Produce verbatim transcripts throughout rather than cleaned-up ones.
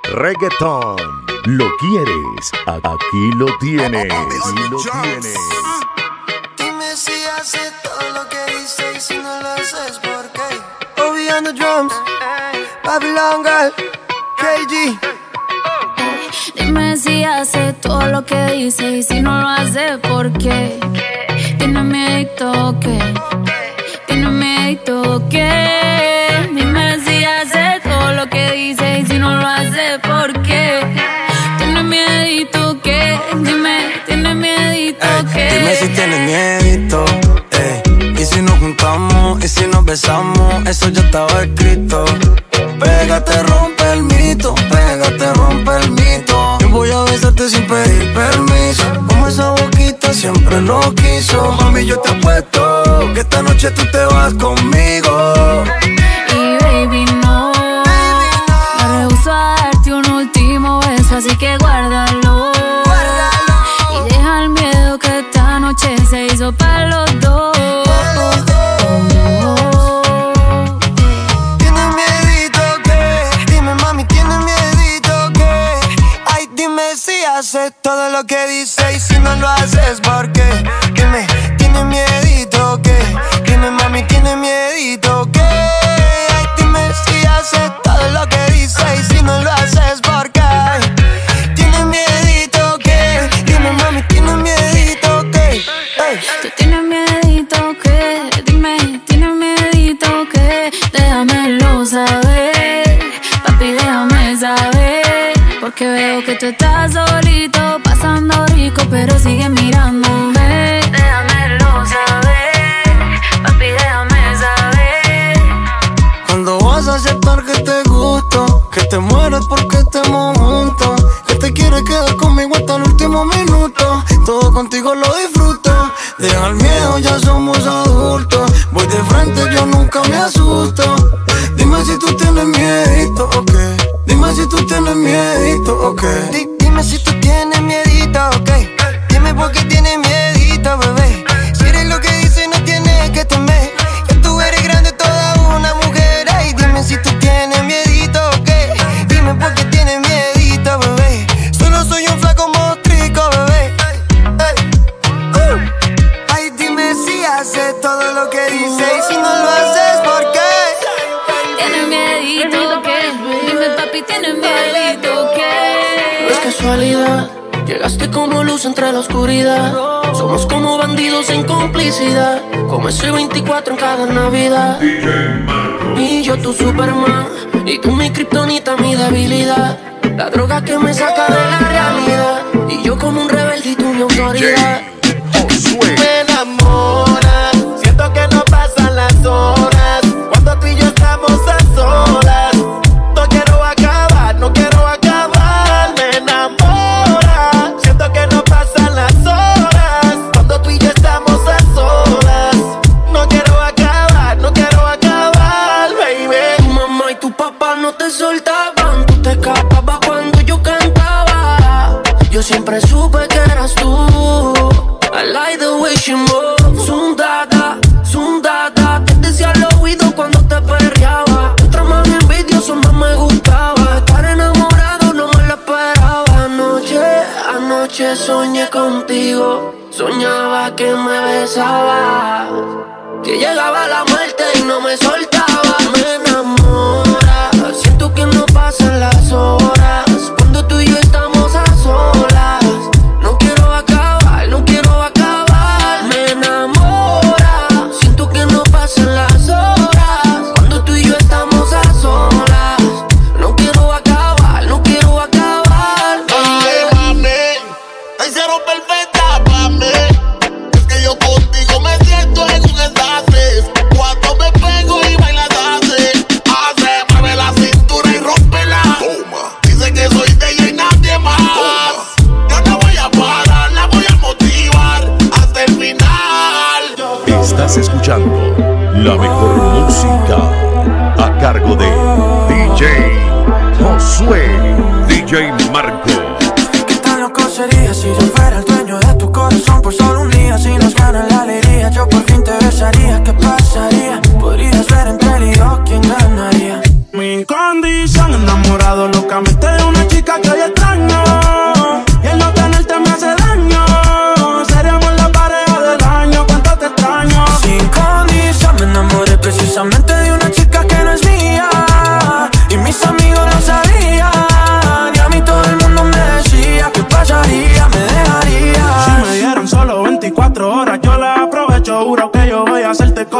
reggaetón. ¿Lo quieres? Aquí lo tienes. Aquí lo tienes. Dime si haces todo lo que dices y si no lo haces, ¿por qué? Obi on the drums, Babylon Girl, K G. Dime si hace todo lo que dice y si no lo hace, ¿por qué? Tiene miedo o qué, tiene miedo o qué. Dime si hace todo lo que dice y si no lo hace, ¿por qué? Tiene miedo o qué, dime, tiene miedo o qué. Dime si tienes miedito, ey. Y si nos juntamos, y si nos besamos, eso ya estaba escrito. Pégate, rompe el mito, pégate, rompe el mito. Yo voy a besarte sin pedir permiso, como esa boquita siempre lo quiso. Mami, yo te apuesto que esta noche tú te vas conmigo. Y baby, no, me rehuso a darte un último beso, así que guárdalo. Y deja el miedo que esta noche se hizo para los dos. Haces todo lo que dices y si no lo haces, ¿por qué? Dime, ¿tienes miedito qué? Dime, mami, ¿tienes miedito qué? Ay, dime si haces todo lo que dices y si no lo haces, ¿por qué? ¿Tienes miedito qué? Dime, mami, ¿tienes miedito qué? Hey. Tú tienes miedito qué, dime, ¿tienes miedito qué? Déjamelo saber, papi, déjame saber. Porque veo que tú estás solito, pasando rico, pero sigue mirándome. Déjamelo saber, papi, déjame saber. ¿Cuándo vas a aceptar que te gusto? Que te mueres porque estemos juntos. Que te quieres quedar conmigo hasta el último minuto. Todo contigo lo disfruto. Deja el miedo, ya somos adultos. Voy de frente, yo nunca me asusto. Dime si tú tienes miedito o qué. Dime si tú tienes miedito, ok. D Dime si tú tienes miedito, ok. Dime por qué tienes miedito, bebé. Si eres lo que dices, no tienes que temer. Ya tú eres grande, toda una mujer. Ay, dime si tú tienes miedito, ok. Dime por qué tienes miedito, bebé. Solo soy un flaco mostrico, bebé. Ay, uh. Ay, dime si haces todo lo que dices y si no lo haces, ¿por qué? Tienes miedito, ¿qué? Dime, papi, ¿tienes miedito, qué? No es casualidad, llegaste como luz entre la oscuridad. Somos como bandidos en complicidad, como ese veinticuatro en cada Navidad. Y yo tu Superman, y tú mi kriptonita, mi debilidad. La droga que me saca de la realidad, y yo como un rebelde y tú mi autoridad. Josué. Me enamora, siento que no pasan las horas cuando tú y yo estamos a solas. No quiero acabar, no quiero acabar. Me enamora, siento que no pasan las horas cuando tú y yo estamos a solas. No quiero acabar, no quiero acabar, baby. Tu mamá y tu papá no te soltaban, tú te escapabas cuando yo cantaba. Yo siempre supe que eras tú. I like the way she moves. Sundada, sundada. Te decía al oído cuando te perreaba. Otra más envidioso más me gustaba. Estar enamorado no me lo esperaba. Anoche, anoche soñé contigo. Soñaba que me besaba, que llegaba la muerte y no me soltaba. Me enamora, siento que no pasan las horas cuando tú y yo estamos a solas. No quiero acabar, no quiero acabar. Me enamora, siento que no pasan las horas cuando tú y yo estamos a solas. No quiero acabar, no quiero acabar. Ay, mami, ay, cero perfecta para mí. Es que yo contigo me siento en un estasis. Cuando me pego y bailas así, hace, mueve la cintura y rómpela. Toma. Dice que soy de ella y nadie más. Toma. Yo no voy a parar, la voy a motivar hasta el final. Estás escuchando la mejor música a cargo de D J Josué, D J Marco. ¿Qué tan loco sería si yo fuera el dueño de tu corazón por solo un día? Si nos gana la alegría, yo por fin te besaría. ¿Qué pasaría? Podrías ver entre él y yo quién ganaría. Mi condición, enamorado locamente de una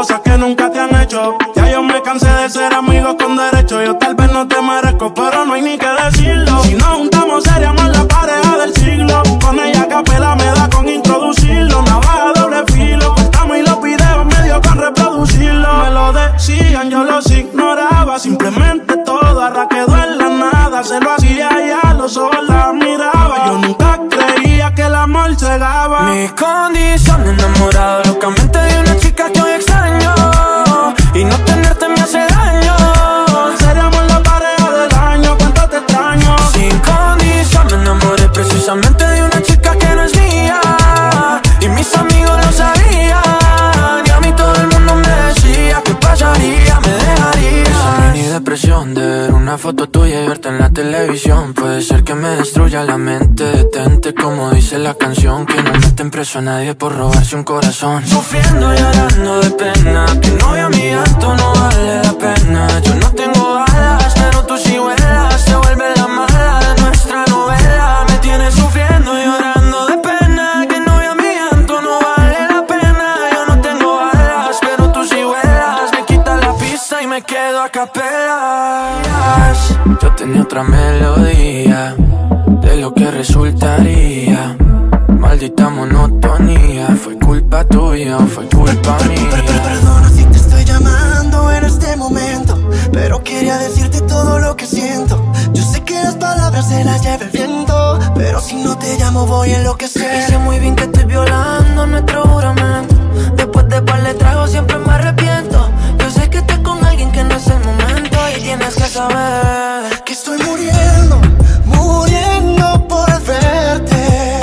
cosas que nunca te han hecho. Ya yo me cansé de ser amigos con derecho. Yo tal vez no te merezco, pero no hay ni que decirlo. Si nos juntamos seríamos la pareja del siglo. Con ella capela me da con introducirlo. Navaja doble filo, cortamos y los videos medio con reproducirlo. Me lo decían, yo los ignoraba. Simplemente todo ahora quedó en la nada. Se lo hacía y a los ojos la miraba. Yo nunca creía que el amor cegaba. Mis condiciones, enamorado locamente de una chica que hoy extraño. Y no tenerte me hace daño. Seríamos la pareja del año, cuánto te extraño. Sin condición me enamoré precisamente de una chica que no es mía. Y mis amigos lo sabían. Y a mí todo el mundo me decía que pasaría, me dejaría. Esa mini depresión de ver una foto tuya y verte en la televisión puede ser que me destruya la mente. Detente como dice la canción, que no meten preso a nadie por robarse un corazón. Sufriendo y llorando de pena, que no vea mi llanto, no vale la pena. Yo no tengo alas, pero tú sí vuelas. Se vuelve la mala de nuestra novela. Me tienes sufriendo y llorando de pena, que no vea mi llanto, no vale la pena. Yo no tengo alas, pero tú sí vuelas. Me quita la pista y me quedo a capela. Yo tenía otra melodía de lo que resultaría. Maldita monotonía, fue culpa tuya o fue culpa mía. Perdona si te estoy llamando en este momento, pero quería decirte todo lo que siento. Yo sé que las palabras se las lleva el viento, pero si no te llamo voy a enloquecer. Y sé muy bien que estoy violando nuestro juramento. Después de par de tragos siempre me arrepiento. Yo sé que estás con alguien que no es el momento y tienes que saber que estoy muriendo, muriendo por verte,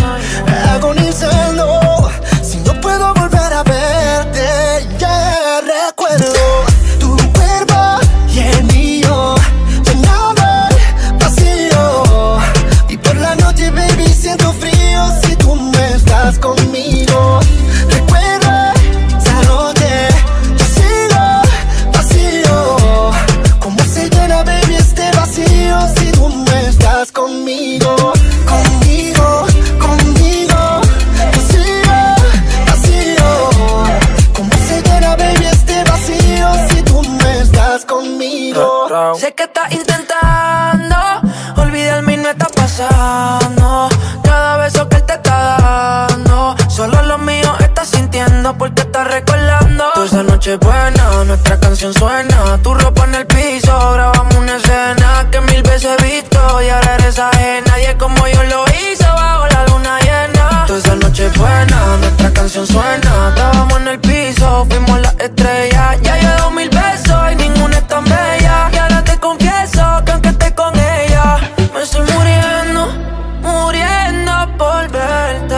agonizando, si no puedo volver a verte. Ya recuerdo tu cuerpo y el mío, llenaba el vacío. Y por la noche, baby, siento frío si tú no estás conmigo. Recuerda esa noche, yo sigo vacío. ¿Cómo se llena, baby, este vacío si tú no estás conmigo? Conmigo, conmigo, yo sigo vacío. ¿Cómo se llena, baby, este vacío si tú no estás conmigo? Sé que estás intentando olvidarme y no está pasando. Cada beso que él te está dando, solo lo mío estás sintiendo porque estás recordando. Toda esa noche buena, nuestra canción suena. Tu ropa en el piso, grabamos una escena que mil veces he visto y ahora eres ajena. Nadie como yo lo hice bajo la luna llena. Toda esa noche buena, nuestra canción suena. Estábamos en el piso, fuimos las estrellas. Ya he dado mil besos y ninguna es tan bella. Y ahora te confieso que aunque esté con ella, me estoy muriendo, muriendo por verte,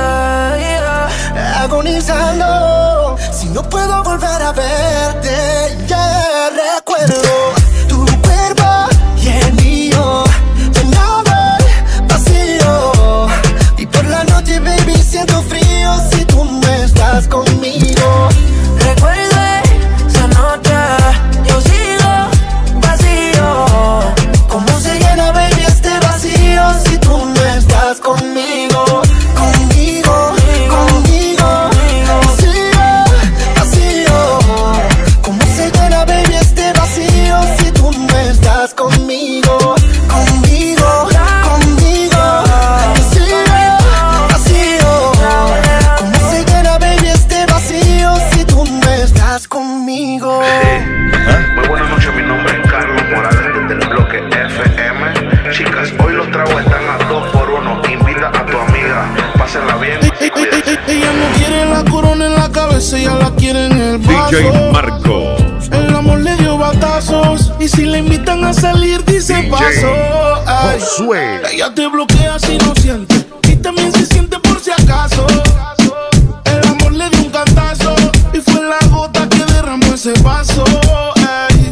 yeah. Agonizando, si no puedo volver a verte. Ya recuerdo tu cuerpo y el mío, llenaba el vacío. Y por la noche, baby, siento frío si tú no estás conmigo. Recuerda esa noche, yo sigo vacío. ¿Cómo se llena, baby, este vacío si tú no estás conmigo? Conmigo, conmigo, yo sigo vacío. ¿Cómo se llena, baby, este vacío si tú no estás conmigo? Conmigo, conmigo, yo sigo vacío. ¿Cómo se llena, baby, este vacío si tú no estás conmigo? Muy buenas noches, mi nombre es Carlos Morales desde el bloque F M. Chicas, hoy los tragos están a dos por uno. Invita a tu amiga, pásenla bien y cuídense. Ella no quiere la corona en la cabeza, ella la quiere en el vaso. D J Marcos. El amor le dio batazos y si le invitan a salir dice D J paso. Ay, Josué. ella te bloquea si no siente y también se siente por si acaso. El amor le dio un cantazo y fue la gota que derramó ese vaso. Ay.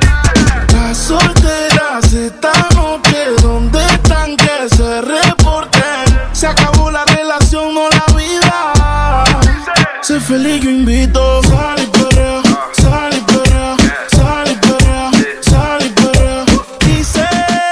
Las solteras esta noche, ¿dónde están? Que se reporten. Se acabó la relación, no la vida. Sé feliz, yo invito. Sal y perrea, sal y perrea, sal y perrea, sal y perrea. Dice,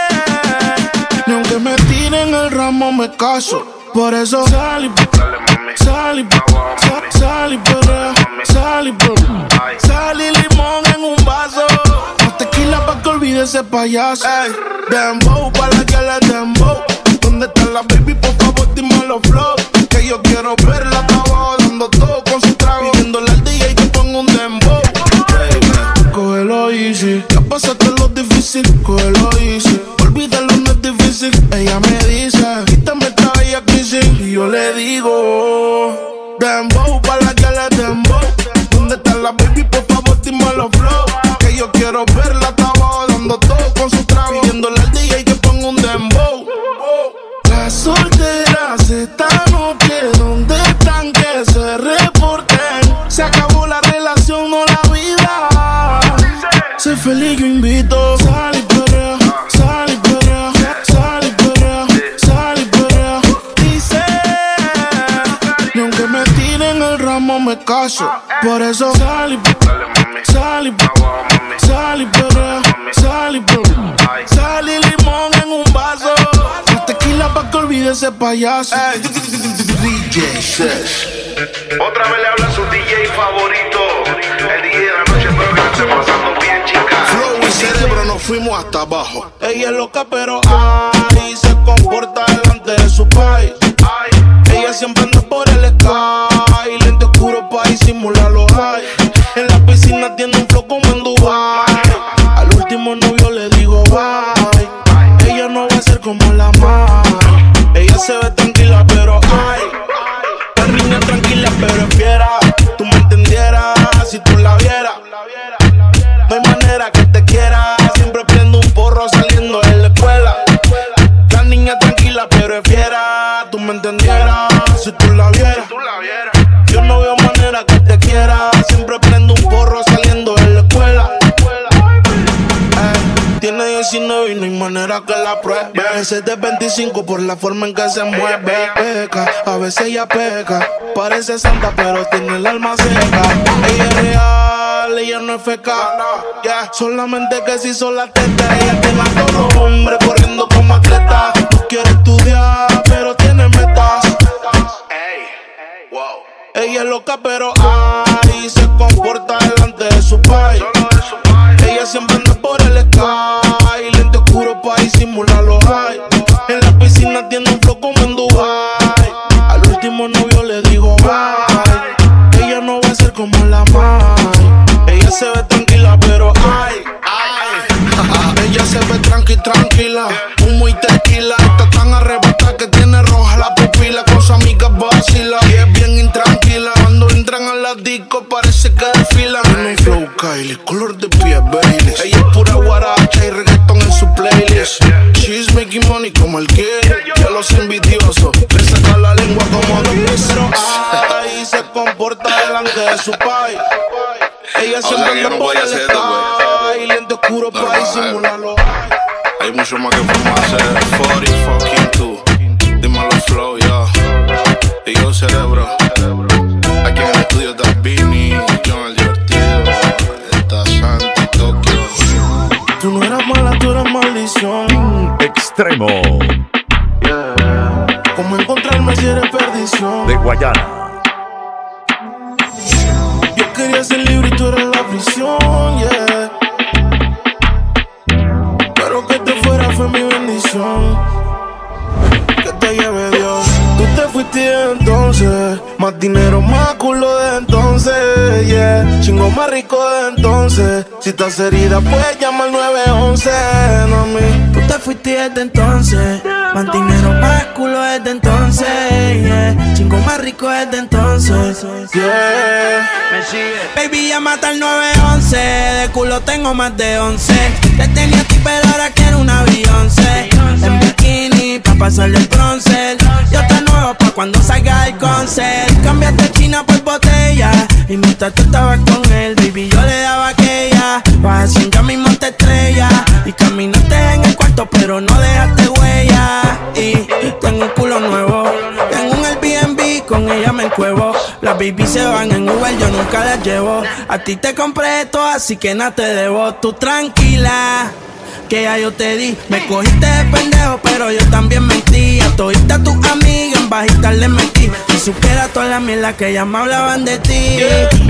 ni aunque me tiren el ramo me caso. Por eso sal y perrea, sal y perrea, sal y perrea, sal y perrea. Sal y limón en un vaso. Más tequila pa' que olvide ese payaso. Ey, dembow, pa' la que le dembow. ¿Dónde está la baby? Por favor, dime los flow. Que yo quiero verla abajo dando todo con su trago. Pidiéndole al D J que ponga un dembow. Baby, cógelo easy. Ya pasaste lo difícil, cógelo easy. Olvídalo, no es difícil. Ella me dice, quítame esta bella crisis. Y yo le digo, dembow, pa' la que le dembow. ¿Dónde está la baby? Por favor, dime los flow. Que yo quiero verla abajo dando todo con su trago. Pidiéndole al D J que ponga un dembow. Las solteras esta noche, ¿dónde están? Que se reporten. Se acabó la relación, no la vida. Sé feliz, yo invito. Sal y perrea, sal y perrea, sal y perrea, sal y perrea. Dice, ni aunque me tiren el ramo me caso. Por eso sal y perrea, sal y perrea, sal y perrea, sal y perrea. Sal y limón en un vaso. Tequila pa' que olvide ese payaso. Ey, D J Sesh. Otra vez le habla su D J favorito, el D J de la noche, espero que la esté pasando bien, chicas. Flow y cerebro nos fuimos hasta abajo. Ella es loca pero ay, se comporta delante de su país. Ella siempre anda por el sky, lente oscuro pa' disimular los high. En la piscina tiene un flow como en Dubai. Al último novio le digo bye. Ella no va a ser como la más. Ella se ve tranquila pero ay, la niña tranquila pero es fiera. Tú me entendieras si tú la vieras. No hay manera que te quiera. Siempre prendo un porro saliendo de la escuela. La niña tranquila pero es fiera. Tú me entendieras si tú la vieras. Yo no veo manera que te quiera. Siempre prendo un porro saliendo de la escuela. Tiene diecinueve y no hay manera que la pruebe. A veces de veinticinco por la forma en que se mueve. Peca, a veces ella peca. Parece santa pero tiene el alma seca. Ella es real, ella no es feca. Yeah. Solamente que si son la teta. Ella tiene a todos los hombres corriendo como atleta. No quiere estudiar pero tiene metas. Ella es loca pero ay, se comporta delante de su país. Ella siempre anda por el sky, lente oscuro pa' disimular los high. En la piscina tiene un flow como en Dubai. Al último novio le digo bye. Ella no va a ser como la más. Ella se ve tranquila pero ay, ay. Ella se ve tranqui, tranquila, humo y tequila. Está tan arrebatada que tiene roja la pupila. Con su amiga vacila y es bien intranquila. Cuando entran a la disco parece que desfilan. Tiene un flow Kylie, color de piel Baileys. Ella es pura guaracha y reggaeton en su playlist. She's making money como el kid. Ya los envidiosos le sacan la lengua como dice. Pero ay, se comporta delante de su país. Ella siempre anda por el sky, lente oscuro pa' disimularlo. Hay mucho más que podemos hacer. cuarenta fucking two. Dímelo flow, yo. Y yo cerebro. Aquí en el estudio está Vini, John el divertido. Está Santi, Tokio. Tú no eras mala, tú eras maldición. Extremo Yeah. ¿Cómo encontrarme si eres perdición? de Guayana. Yo quería ser libre y tú eras la prisión, yeah. Pero que te fuera fue mi bendición. Que te lleve Dios. Tú te fuiste de entonces. Más dinero, más culo de entonces, yeah. Chingo más rico de entonces. Si estás herida, puedes llamar nueve once, no mí. Tú te fuiste desde entonces. Más dinero, más culo desde entonces, yeah. Chingo más rico desde entonces, Yeah. me sigue. Baby, llámate al nueve once. De culo tengo más de once. Te tenía a ti pero ahora quiero una Beyoncé. En bikini pa' pasarle el bronce. Yo te nuevo pa' cuando salga el concert. Cambiaste China por botella y mientras tú estabas con él, baby, yo le daba aquella. Vas a ya mismo te estrella. Y caminaste en el cuarto pero no dejaste huella. Y tengo un culo nuevo. Tengo un Airbnb, con ella me encuevo. Las baby se van en Uber, yo nunca las llevo. A ti te compré esto, así que nada te debo. Tú tranquila, que ya yo te di. Me cogiste de pendejo, pero yo también mentí. A todita tus amigas en bajita les metí. Si supiera toda la mierda que ellas me hablaban de ti. Mi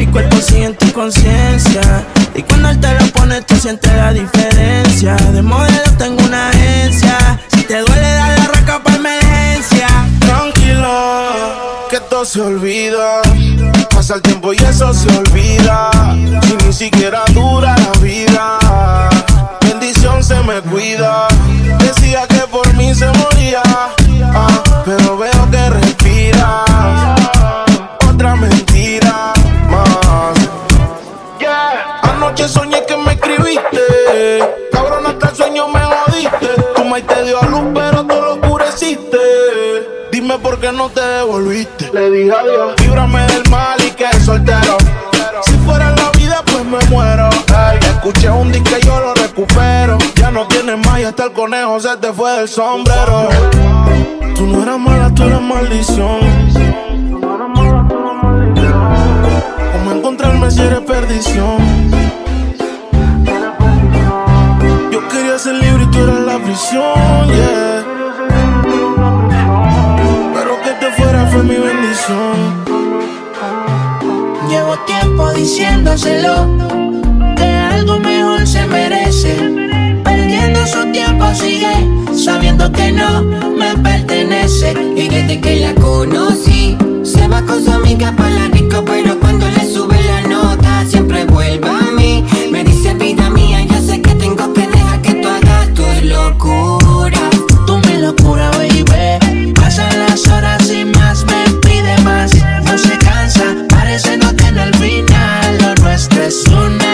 cuerpo sigue en tu conciencia. Y cuando él te lo pone, tú sientes la diferencia. De modelo tengo una agencia. Si te duele, dale arranca pa' emergencia. Tranquila, que todo se olvida. Pasa el tiempo y eso se olvida. Si ni siquiera dura la vida. Bendición se me cuida. Decía que por mí se moría, ah, pero veo que respira. Otra mentira más. Yeah. Anoche soñé que me escribiste. Cabrón, hasta el sueño me jodiste. Tu maíz te dio a luz, pero tú lo oscureciste. Dime por qué no te devolviste. Le dije adiós. Líbrame del mal y que soltero. Si fuera la vida, pues me muero. Ay, escuché un disco y yo lo recupero. Ya no tienes más y hasta el conejo se te fue del sombrero. Tú no eras mala, tú eras maldición. ¿Cómo encontrarme si eres perdición? Yo quería ser libre y tú eras la prisión, yeah. Pero que te fuera fue mi bendición. Llevo tiempo diciéndoselo, que algo mejor se merece. Perdiendo su tiempo sigue, sabiendo que no me pertenece. Y desde que la conocí, se va con su amiga pa' la disco, pero cuando le sube la nota, siempre vuelve a mí. Me dice, vida mía, yo sé que tengo que dejar que tú hagas tus locuras. Tú mi locura, baby. Pasan las horas y más me pide más. No se cansa, parece no tener final. Lo nuestro es una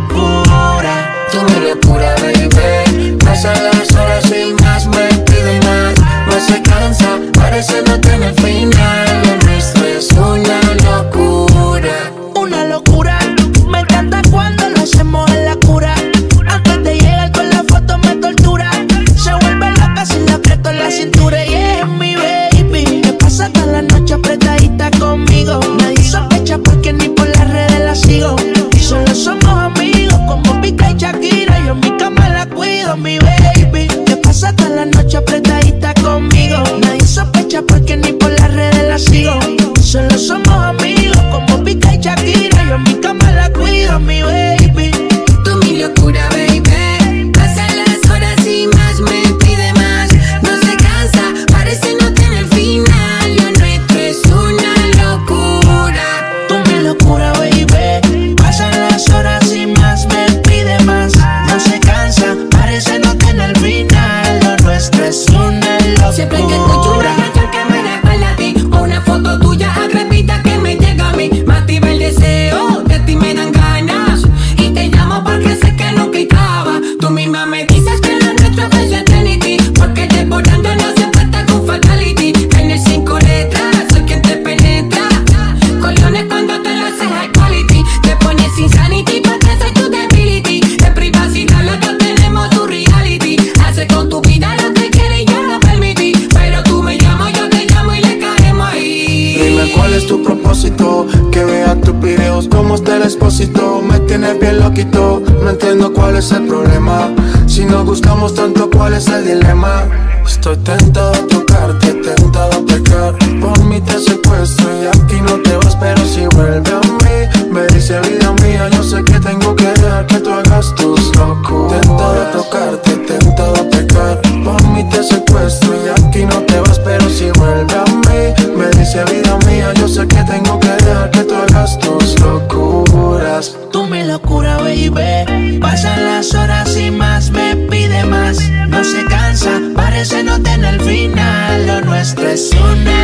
locura. Tú mi locura, baby. Pasan las horas y más me pide más. No se cansa, parece no tener final. Lo nuestro es una locura. Una locura. Me encanta cuando lo hacemos en la cura. Antes de llegar con la foto me tortura. Se vuelve loca si le aprieto la cintura. Y es mi baby. Me pasa toda la noche apretadita conmigo. Nadie sospecha porque ni por las redes la sigo. Solo somos amigos como Pica y Shakira. Yo en mi cama la cuido, mi baby. Me pasa toda la noche apretadita conmigo. Nadie sospecha porque ni por las redes la sigo. Solo somos amigos como Pica y Shakira. Yo en mi cama la cuido, mi baby. Tú mi locura, baby. Pasan las horas y más me pide más. No se cansa, parece no tener final. Lo nuestro es una locura. Tú mi locura, baby. Pasan las horas y más me pide más. No se cansa, parece no tener final. Lo nuestro es una locura. Siempre que escucho una canción que me recuerda a ti, o una foto tuya agrepita que me llega a mí, me activa el deseo, de ti me dan ganas. Y te llamo porque sé que nunca estaba. Tú misma me dices que lo nuestro es eternity, porque desbordando no siempre está con fatality. En el cinco letras, soy quien te penetra. Coliones cuando te lo haces high quality. Te pones insanity porque soy tu debility. En privacidad los dos tenemos tu reality. Hace con tu vida lo que quieres y yo lo permití. Pero tú me llamas, yo te llamo y le caemos ahí. Dime cuál es tu propósito. Que vea tus videos como está el expósito. Me tienes bien loquito. No entiendo cuál es el problema. Si nos gustamos tanto, ¿cuál es el dilema? Estoy tentado a tocarte, tentado a pecar. Por mí te secuestro y aquí no te vas, pero si vuelve a mí. Me dice, vida mía, yo sé que tengo que dejar que tú hagas tus locuras. Tentado a tocarte, tentado a pecar. Por mí te secuestro y aquí no te vas, pero si vuelve a mí. Me dice, vida mía, yo sé que tengo que dejar que tú hagas tus locuras. Tú mi locura, baby. Pasan las horas y más me pide más. No se cansa, parece no tener final. Lo nuestro es una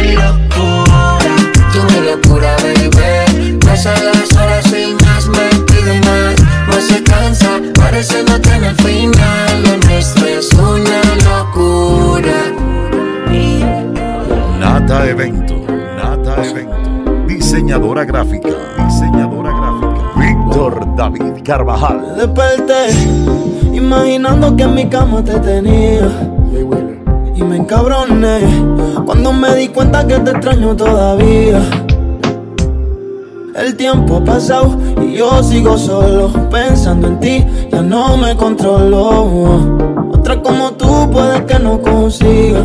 locura. Tú mi locura, baby. Pasan las horas y más me pide más. No se cansa, parece no tener final. Lo nuestro es una locura. Nata Evento, Nata Evento, diseñadora gráfica, diseñadora gráfica, Víctor David Carvajal. Desperté, imaginando que en mi cama te tenía, y me encabroné cuando me di cuenta que te extraño todavía. El tiempo ha pasado y yo sigo solo, pensando en ti, ya no me controlo. Otra como tú puede que no consiga.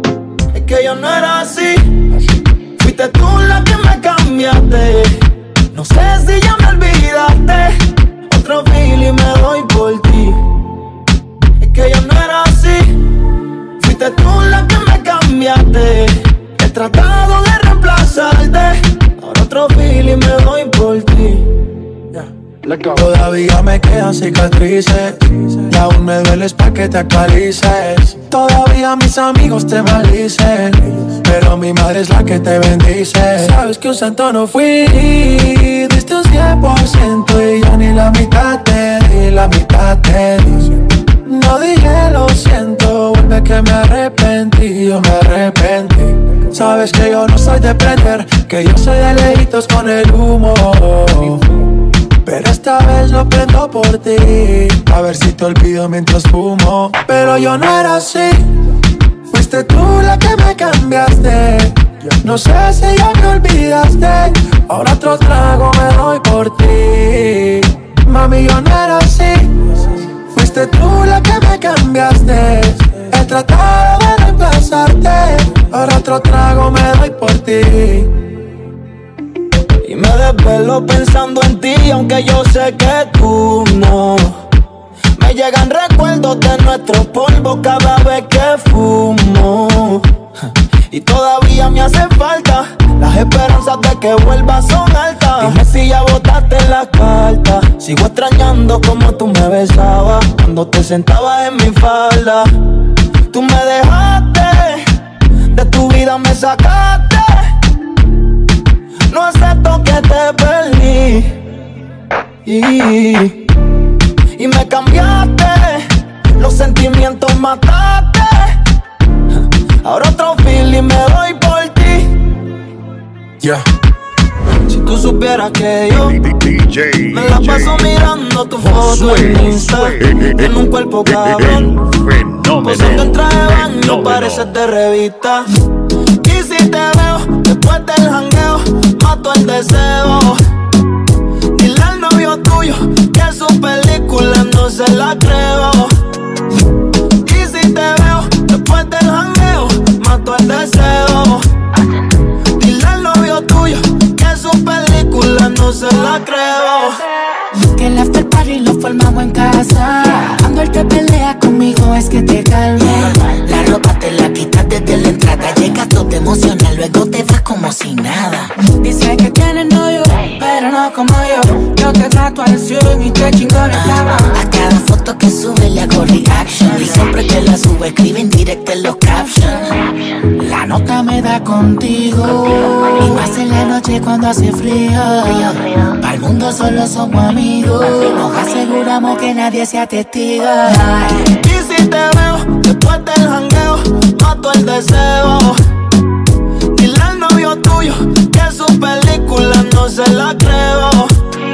Es que yo no era así, fuiste tú la que me cambiaste. No sé si ya me olvidaste. Otro feeling me doy por ti. Es que yo no era así. Fuiste tú la que me cambiaste. He tratado de reemplazarte. Ahora otro feeling me doy por ti. Todavía me quedan cicatrices y aún me dueles pa' que te actualices. Todavía mis amigos te malicen, pero mi madre es la que te bendice. Sabes que un santo no fui, diste un cien por ciento y yo ni la mitad te di, la mitad te di. No dije lo siento, vuelve que me arrepentí, yo me arrepentí. Sabes que yo no soy de prender, que yo soy de lejitos con el humo. Pero esta vez lo prendo por ti, a ver si te olvido mientras fumo. Pero yo no era así, fuiste tú la que me cambiaste. No sé si ya me olvidaste, ahora otro trago me doy por ti. Mami, yo no era así, fuiste tú la que me cambiaste. He tratado de reemplazarte, ahora otro trago me doy por ti. Y me desvelo pensando en ti, aunque yo sé que tú no. Me llegan recuerdos de nuestros polvos cada vez que fumo. Y todavía me hace falta, las esperanzas de que vuelvas son altas. Dime si ya botaste la carta. Sigo extrañando como tú me besabas cuando te sentabas en mi falda. Tú me dejaste, de tu vida me sacaste. No acepto que te perdí y, y me cambiaste, los sentimientos mataste. Ahora otro feeling me doy por ti. Yeah. Si tú supieras que yo me la paso mirando tu foto en Insta, en un cuerpo cabrón, posando en traje de baño, pareces de revista. Y si te veo después del jangueo, mato el deseo. Dile al novio tuyo que su película no se la creo. Y si te veo después del jangueo, mato el deseo. Dile al novio tuyo que su película no se la creo. Que el after party lo formamos en casa. Cuando él te pelea conmigo es que te calma. La ropa te la quitas desde la entrada. Llegas todo emocional, luego te vas como si nada. Dice que tienes novio, pero no como yo. Yo te trato al cien y te chingo en la cama. A cada foto que sube le hago reaction. Y siempre que la subo escribe en directo en los captions. La nota me da contigo, y más en la noche cuando hace frío. Para el mundo solo somos amigos, nos aseguramos que nadie sea testigo. Y si te veo después del jangueo, mato el deseo. Dile al novio tuyo que su película no se la creo.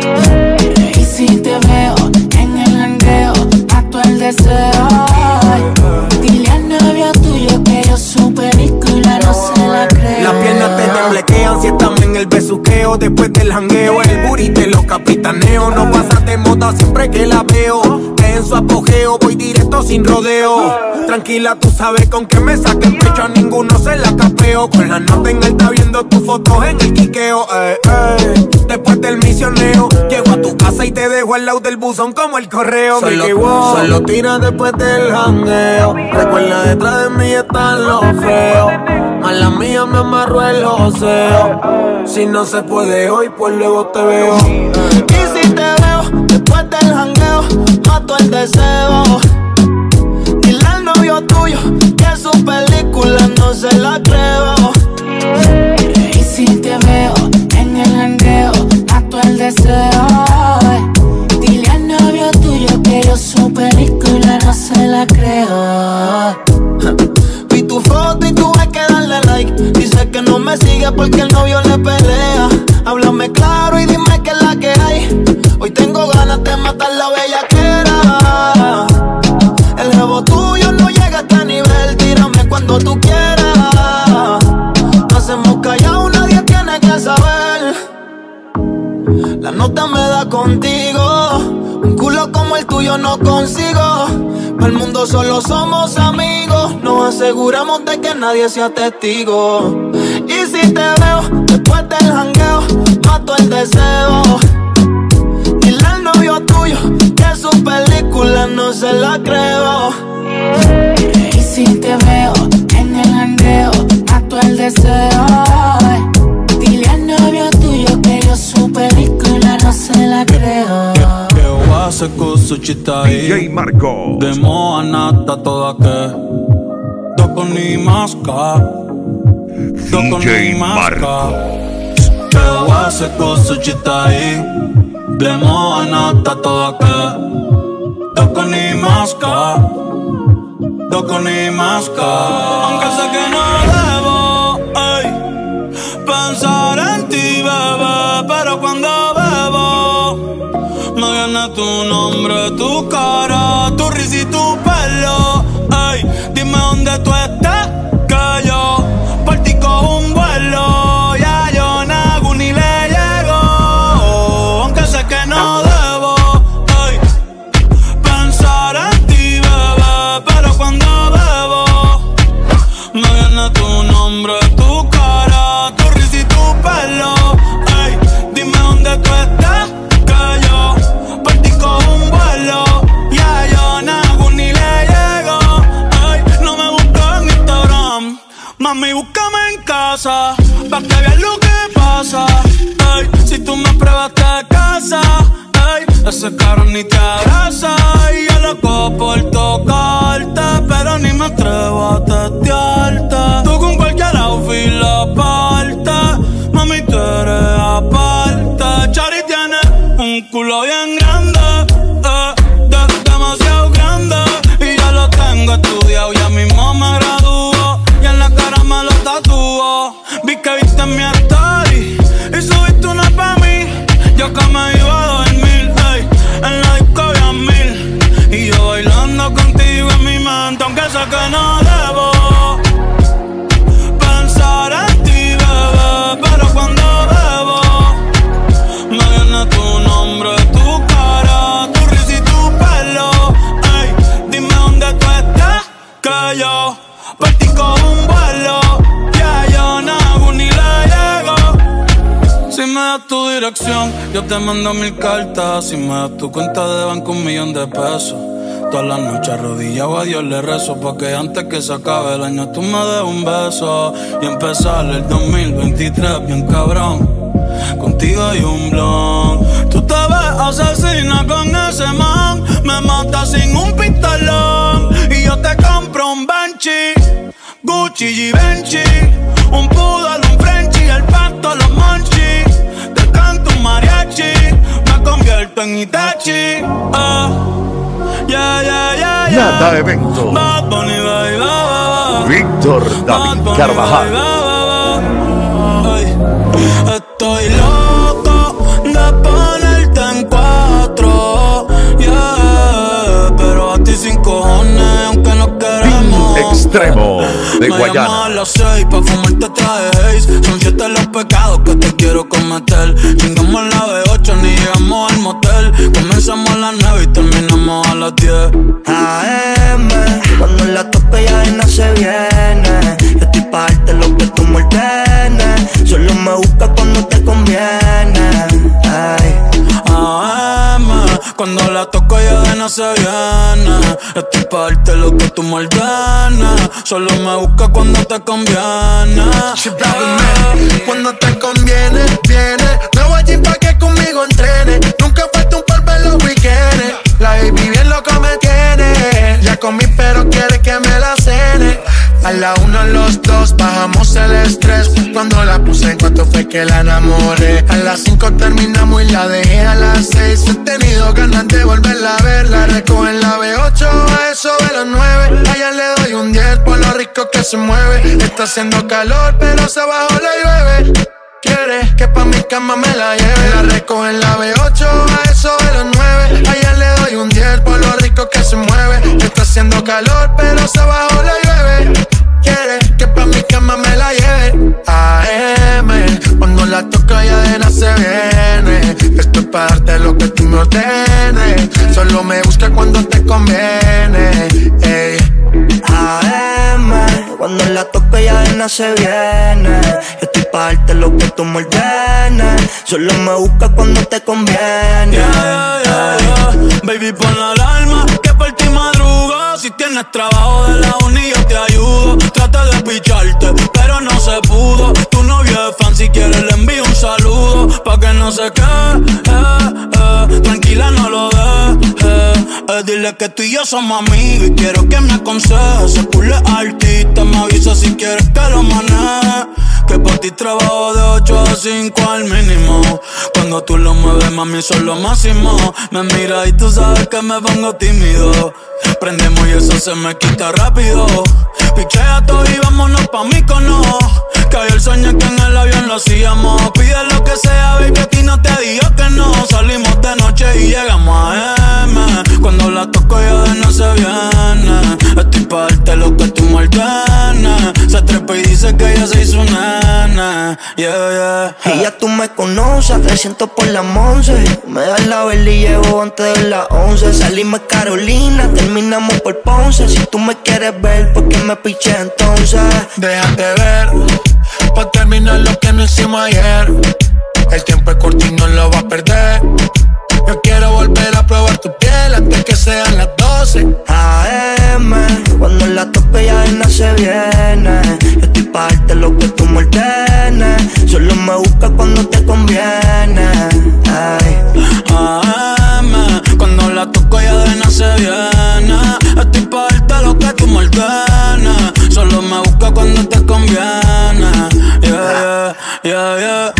Y si te veo en el jangueo, mato el deseo. Dile al novio tuyo que yo su película no se la creo. Las piernas te temblequean si estamos en el besuqueo. Después del jangueo, el booty te lo capitaneo. No pasas de moda siempre que la veo. En su apogeo voy directo sin rodeo. Tranquila, tú sabes con que me saque el pecho, a ninguno se la capeo. Con la nota en alta viendo tus fotos en el quiqueo. eh, eh. Después del misioneo, llego a tu casa y te dejo al lado del buzón como el correo. Solo, solo tira después del jangueo. Recuerda, detrás de mí están los feos. Mala mía, me amarró el joseo. Si no se puede hoy, pues luego te veo. Y si te veo después del jangueo, mato el deseo. Dile al novio tuyo que su película no se la creo. Y si te veo en el jangueo, mato el deseo. Dile al novio tuyo que yo su película no se la creo. Vi tu foto y tuve que darle like. Dice que no me sigue porque el novio le pelea. Háblame claro y dime qué es la que hay. Hoy tengo ganas de matar la bellaquera. El jevo tuyo no llega a este nivel. Tírame cuando tú quieras. Hacemos callado, nadie tiene que saber. La nota me da contigo. Un culo como el tuyo no consigo. Para el mundo solo somos amigos. Nos aseguramos de que nadie sea testigo. Y si si te veo después del jangueo, mato el deseo. Dile al novio tuyo que su película no se la creo. Y si te veo en el jangueo, mato el deseo. Dile al novio tuyo que yo su película no se la creo. Que voy a hacer con su chita ahí. D J Marcos. De moa nata toda que toco ni masca. Toco ni masca. Que voy a hacer con su chita ahí. De moa nata toda que toco ni masca. Toco ni masca. Aunque sé que no debo, ey, pensar en ti, bebé, pero cuando bebo me viene tu nombre, tu cara, tu risa y tu pelo. Ey, dime dónde tú estás, que yo por ti cojo un vuelo. Ya yo nago ni le llego, aunque sé que no debo, ey, pensar en ti, bebé, pero cuando bebo me viene tu nombre, tu cara, tu risa y tu pelo. Ey, dime dónde tú estás, que yo por ti cojo un vuelo. Ya yo nago ni le llego. Ey, no me busques en Instagram, mami, búscame en casa, pa' que veas lo que pasa. Ey, si tú me pruebas te casa, ey, ese cabrón ni te abraza. Y yo loco por tocarte, pero ni me atrevo a testearte. Tú con cualquier outfit la parte, mami, tú eres aparte. Chari tiene un culo bien grande, eh, de, demasiado grande. Y yo lo tengo estudiado, ya mismo me graduó. Y en la cara me lo tatuó. Vi que viste mi story y subiste una pa' mí. Yo que me iba a dormir, ey, en la disco había mil. Y yo bailando contigo en mi mente, aunque sé que no debo pensar en ti, bebé, pero cuando bebo me viene tu nombre, tu cara, tu risa y tu pelo. Ey, dime dónde tú estás, que yo por ti cojo un vuelo. Ya yo nago ni le llego. Si me das tu dirección, yo te mando mil cartas. Si me das tu cuenta de banco, un millón de pesos. Todas las noches arrodillado a Dios le rezo, porque antes que se acabe el año tú me des un beso. Y empezar el dos mil veintitrés bien cabrón, contigo hay un blon. Tú te ves asesina con ese man, me matas sin un pistolón. Y yo te compro un Banshee, Gucci y Benchi, un poodle, un Frenchie, el pato, los monchis. Te canto un mariachi, me convierto en Itachi. Ah, yeah, yeah, yeah, yeah. Nada evento. Bad Bunny, baby, baby. Víctor David Carvajal. Ay, estoy loco de ponerte en cuatro, yeah, pero a ti sin cojones, aunque no queremos. Extremo de Me Guayana. llamas a las seis pa' fumarte traje Haze. Son siete los pecados que te quiero cometer. Chingamos la B ocho, ni llegamos al motel. Comenzamos a las nueve y terminamos a las diez. A M, cuando la tope ya no se viene. Yo estoy pa' darte lo que tú me ordenes. Solo me buscas cuando te conviene. Ay. A M, cuando la toco ya de no se viene. Estoy pa' darte lo que tú me ordenes. Solo me buscas cuando te conviene. Cuando te conviene, viene. Me voy allí pa' que conmigo entrene. Nunca falta un polvo en los weekends. La baby bien loca me tiene. Ya comí pero quiere que me la cene. A la una los dos bajamos el estrés. Cuando la puse en cuanto fue que la enamoré. A las cinco terminamos y la dejé a las seis. He tenido ganas de volverla a ver. La recojo en la B ocho a eso de las nueve. Allá le doy un diez por lo rico que se mueve. Está haciendo calor pero se bajó la llueve. Quiere que pa' mi cama me la lleve. La recojo en la B ocho a eso de las nueve. Allá le doy un diez por lo rico que se mueve. Está haciendo calor pero se bajó la llueve. Quiere que pa' mi cama me la lleve. A M, cuando la toca ya de nada se viene. Esto es pa' darte lo que tú me ordenes. Solo me busca cuando te conviene. Ey. A M, Cuando la toco ella de se viene. Yo estoy pa' darte lo que tú me ordenes. Solo me buscas cuando te conviene. Yeah, yeah, yeah. Baby, pon la alarma que por ti madrugo. Si tienes trabajo de la uni yo te ayudo. Traté de picharte, pero no se pudo. Tu novio es fan, si quieres le envío un saludo. Pa' que no se quede, eh, eh. Tranquila, no lo dejes, eh, eh. Dile que tú y yo somos amigos y quiero que me aconsejes. Se pule artista, me avisa si quieres que lo maneje. Que pa' ti trabajo de ocho a cinco al mínimo. Cuando tú lo mueves, mami, son lo máximo. Me mira y tú sabes que me pongo tímido. Prendemos y eso se me quita rápido. Pichea todo y vámonos pa' Mykonos. Que ayer soñé que en el avión lo hacíamos. Pide lo que sea, baby, a ti no te digo que no. Salimos de noche y llegamos a M. Cuando la toco ya de no se viene. Estoy pa' darte lo que tú me ordenes. Se trepa y dice que ella se hizo una, yeah, yeah. Y ya tú me conoces, trescientos por la once. Me das la vela y llevo antes de las once. Salimos Carolina, terminamos por Ponce. Si tú me quieres ver, ¿por qué me piché entonces? Déjate ver, pa' terminar lo que no hicimos ayer. El tiempo es corto y no lo va a perder. Yo quiero volver a probar tu piel antes que sean las doce A M, cuando la toco ya de no se viene. Yo estoy pa' darte lo que tú me ordenes. Solo me buscas cuando te conviene. Ay. A M, cuando la toco ya de no se viene. Estoy pa' darte lo que tú me ordenes. Solo me buscas cuando te conviene. Yeah, yeah, yeah, yeah.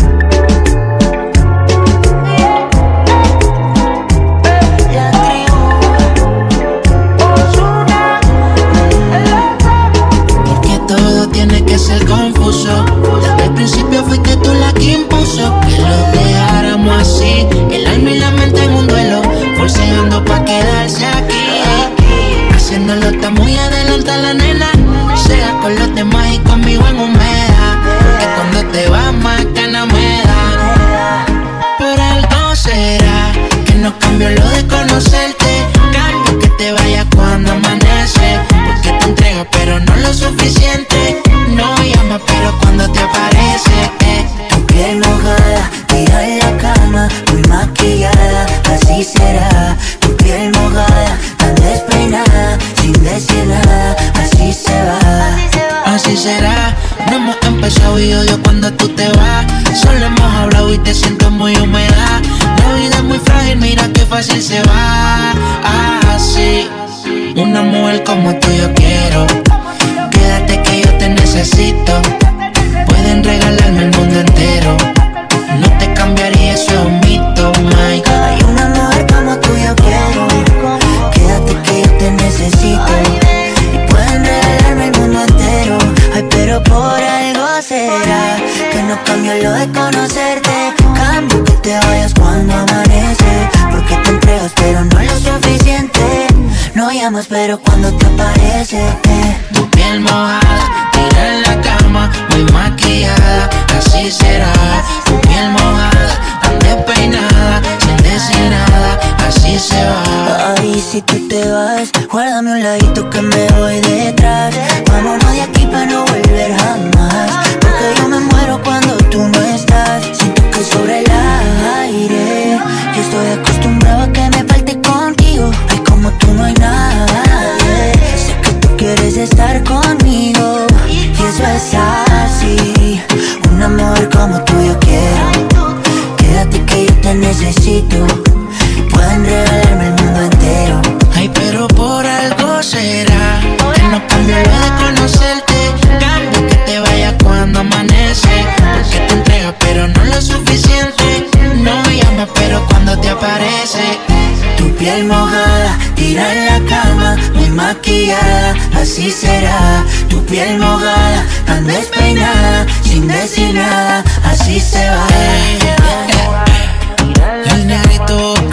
Tiene que ser confuso. Desde el principio fuiste tú la que impuso que lo dejáramos así. El alma y la mente en un duelo, forceando pa' quedarse aquí. Haciéndolo está muy adelante la nena. Sea con los demás y conmigo en humedad. Que cuando te vas más ganas me da. Por algo será que no cambió lo de conocerte. Cambio que te vayas cuando amanece. Porque te entregas pero no lo suficiente. No llama pero cuando te aparece, eh. Tu piel mojada, tira en la cama, muy maquillada, así será. Tu piel mojada, tan despeinada, sin decir nada, así se va. Así será, no hemos empezado y odio cuando tú te vas. Solo hemos hablado y te siento muy húmeda. La vida es muy frágil, mira qué fácil se va. Así, una mujer como tú yo quiero. Quédate que yo te necesito. Pueden regalarme el mundo entero. No te cambiaría, eso es un mito, my. Hay una mujer como tú yo quiero. Quédate que yo te necesito. Y pueden regalarme el mundo entero. Ay, pero por algo será que no cambio lo de conocerte. Cambio que te vayas cuando amanece. Porque te entregas pero no lo suficiente. No llamas pero cuando te aparece, eh. Tu piel mojada, tira en la cama, muy maquillada, así será. Tu piel mojada, tan despeinada, sin decir nada, así se va. Ay, si tú te vas, guárdame un ladito que me voy detrás. Vámonos de aquí para no volver jamás. Porque yo me muero cuando tú no estás. Siento que sobre el aire yo estoy acostumbrado a que me falte contigo. Ay, como tú no hay nadie. Sé que tú quieres estar conmigo y eso es así. Un amor como tú yo quiero. Quédate que yo te necesito. Pueden regalarme el mundo entero. Ay, pero por algo será que no cambio lo de conocerte. Cambio que te vayas cuando amanece. Porque te entregas pero no lo suficiente. No llamas pero cuando te aparece. Tu piel mojada, tira en la cama, muy maquillada, así será. Tu piel mojada, tan despeinada, sin decir nada, así se va. El negrito